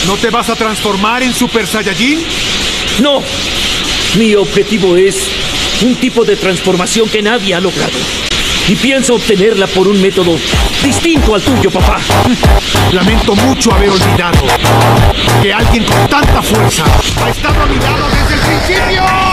¿No te vas a transformar en Super Saiyajin? ¡No! Mi objetivo es un tipo de transformación que nadie ha logrado. Y pienso obtenerla por un método distinto al tuyo, papá. Lamento mucho haber olvidado que alguien con tanta fuerza ha estado a mi lado desde el principio.